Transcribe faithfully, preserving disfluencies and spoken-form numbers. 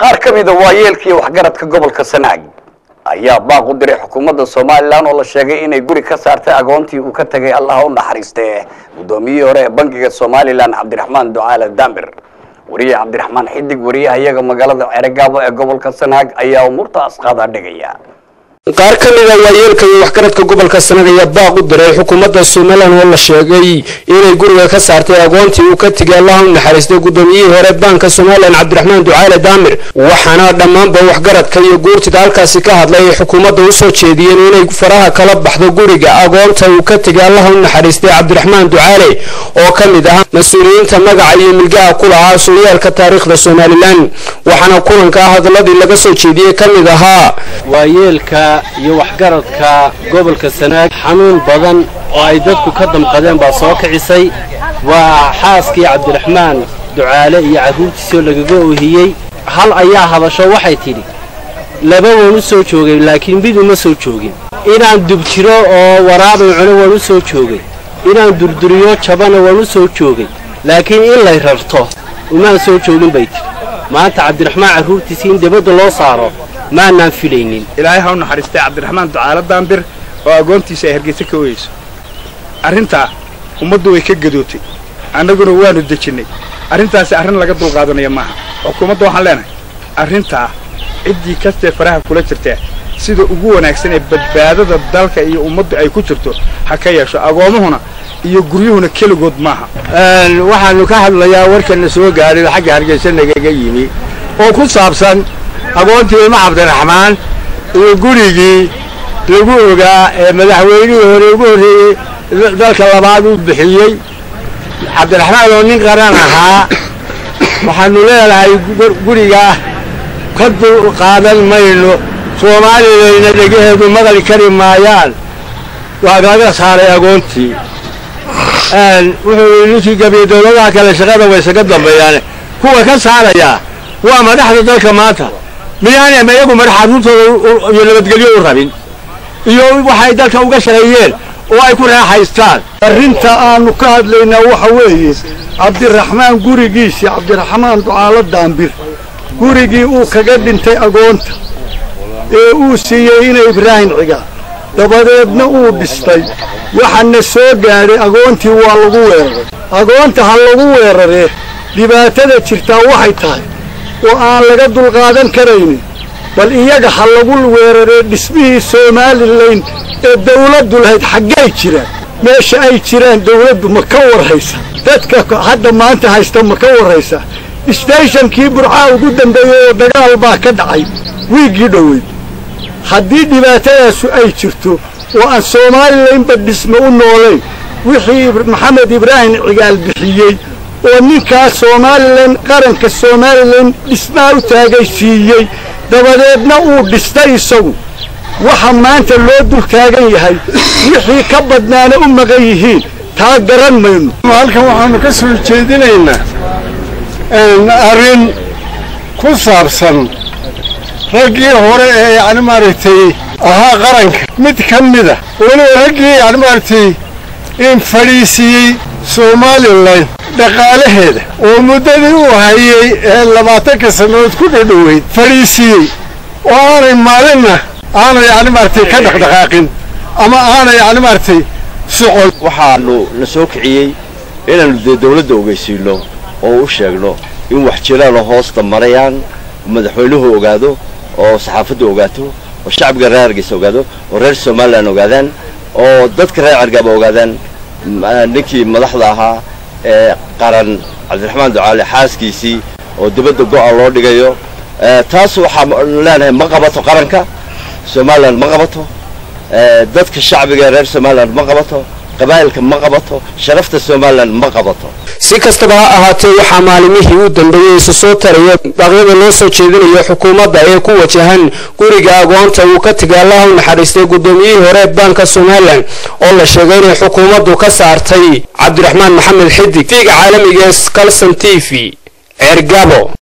qaar ka mid ah waayeelkii waxgaradka gobolka Sanaag ayaa baaq u diray xukuumadda Soomaaliland oo la sheegay inay guri ka saartay agoontii uu ka tagay Allah u naxariistay gudoomiyihii hore ee bangiga Soomaaliland Cabdiraxmaan Ducaale Daamir wariye Cabdiraxmaan Xidig wariye ayaga magaalada Cerigabo ee gobolka Sanaag ayaa umurtaas qaada dhigaya qaar ka mid ah waayeelka waxgaradka gobolka Sanaag ayaa baaq u diray xukuumadda Soomaaliland oo la sheegay inay guriga ka saartay agoontii uu ka tagay Allah u naxariistay gudoomiyihii hore bangiga Soomaaliland Cabdiraxmaan Ducaale Daamir waxaana dhammaanba waxgaradka iyo guurtida halkaasi ka hadlay xukuumadda u soo jeediyeen inay faraha kala baxdo guriga agoonta uu ka tagay Allah u naxariistay Cabdiraxmaan Ducaale oo ka mid ah mas'uuliyiinta magaca iyo milgaha ku lahaa sooyaalka taariikhda Soomaaliland waxaana kulanka hadalladii laga soo jeediyay ka mid ahaa waayeelka iyo waxgaradka gobolka Sanaag xanuun badan oo ay dadku ka damqadeen baa soo kicisay waa xaaskii Cabdiraxmaan Ducaale iyo caruurtiisoo lagaga oohiyay hal ayaa hadasho waxay tiri laba waan u soo joogay laakiin mid uma soo joogin inaan dub jiro oo waraabay cuno waan u soo joogay inaan durduriyo jabana waan u soo joogay laakiin in la rarto uma soo joogin bay tiri maanta Cabdiraxmaan caruurtiisa in dibadda loo saaro ما ننفلينين إلهي هون حرستي عبد الرحمن دعالة دامبر وأقونتي سيهرجيتك كويس أرنتا ومدوا يكجدوتي أنا قلنا وين الدشني أرنتا سأرن لقد القادنا يا معها وكمدوا حلنا أرنتا إدي كست فرح كل شرطة سيدو أقوى نكسنة بدبادة الدالك أي ومد أي كترته حكاية شو أقوم هنا يجريون كل جود معها واحد نكحل يا ورك النسوق قال حاجة هرجسنا جاييني وكل صابسن agoontii ma Cabdiraxmaan iyo gurigii lagu ogaa ee madaxweynihii hore ugu horeeyay dalka labaad u bixiyay Cabdiraxmaan oo nin qaran ahaa waxaanu leeyahay guriga ka dul qaadan mayno Soomaaliyeedna dhageedu maqal kari maayaan waa gaga saaray agoontii aan wuxuu intii gabiyo dawladaha kale shaqada way isaga dambeeyaan kuwa ka saaraya waa madaxda dalka maanta مياني ما يقوم مرحبون يلبدقليه الرابين يوم واحد ذلك وقش غير ويكون حيستان الرنتا آنو كاد لنا وحويه عبد الرحمن قريقيسي عبد الرحمن دعالة دامبر قريقي او كقد انتي اقونت او سيئين ابراهيم عقا دبادبنا او بستي وحن السوق قاري اقونتي والغو ويرر اقونت هالغو ويرر دباتة ترتا وحي تاي وآن لقد القادم كريني بل إياك حلقوا الويرر باسمه Somaliland الدولة دولة حقاي جيران ماشي أي جيران دولة مكور هيسا تدك حتى ما أنت هيستا مكور هيسا ستيشن كيبر عاو قدام ديو دقال با كدعي ويجي دوي حديد دباتايا سو أي جيرتو وآن Somaliland باسمه النولي وحي محمد إبراهيم عقال بحيي ونكا Somaliland قرنك Somaliland اسمه تاجيسيي دبادنا او دستay isagu waxa maanta loo dul taagan yahay wixii ka badnaana u magayihiin taa garan mayno halkan waxaanu ka soo jeedinaynaa in arin ku saabsan ragii hore ee yani maartay aha qaranka mid kamida wali ragii yani maartay in fariisiyay Somaliland dhaqaalaheeda oo muddadii uu hayay labaatan sanadood ku dhadhoweyd fariisiyay oo aanay maalinna aanay yani maartay ka dhaqdhaqaaqin ama aanay yani maartay socon waxaanu la soo kiciyay inaanu dawladda ogeysiino oo u sheegno in wax jiraan hoosta marayaan madaxweynuhu ogaado oo saxaafaddu ogaato oo shacabka reer Hargeysa ogaado oo reer Somaliland ogaadaan oo dadka reer Cerigabo ogaadaan ninkii madaxda ahaa ee qaran Cabdiraxmaan Ducaale xaaskiisii oo dibadda go'an loo dhigayo taas waxa leenahay ma qabato qaranka Somaliland ma qabato dadka shacbiga reer Somaliland ma qabato qabaa'ilka ma qabato sharafta Somaliland ma qabato si kastaba ha ahaatee waxa maalimihii u dambeeyay soo taraya baaqyada loo soo jeedinayo xukuumadda ee ku wajahan guriga agoonta uu ka tagay Allah u naxariistay gudoomiyihii hore bangiga Somaliland oo la sheegay in xukuumaddu ka saartay Cabdiraxmaan Maxamed Xidig fiiga caalamiga ee Kalsan T V Cerigabo.